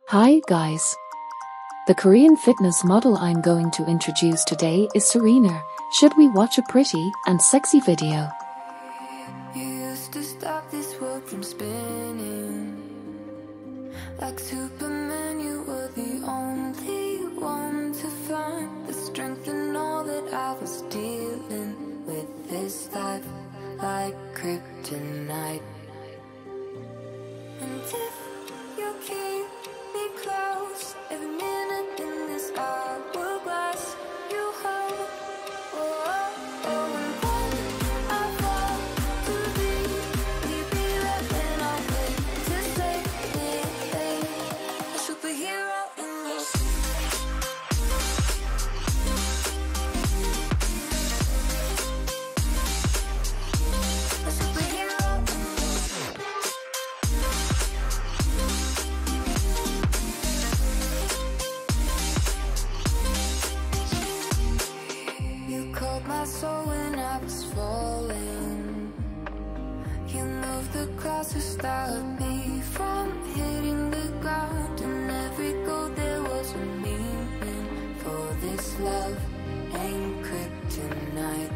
Hi guys! The Korean fitness model I'm going to introduce today is Sorina. Should we watch a pretty and sexy video? You used to stop this world from spinning. Like Superman, you were the only one to find the strength in all that I was dealing with this life, like kryptonite. And if you keep me close, every minute in this hourglass you hold. And when I fall to be right when I wait to save me, a superhero in your a superhero in You called my soul when I was falling. You moved the clouds to stop me from hitting the ground. And every goal there was a meaning. For this love ain't kryptonite.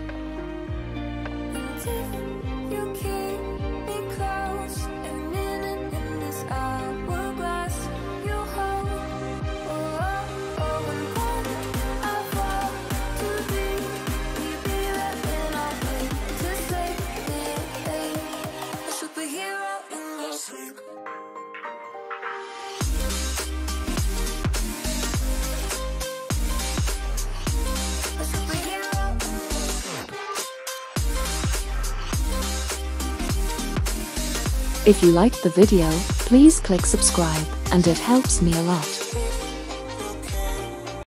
And if you keep me close, every minute in this hourglass you hold. And when I fall to be right when I wait to save me, a superhero in your sleep. A superhero in your sleep. If you liked the video, please click subscribe, and it helps me a lot.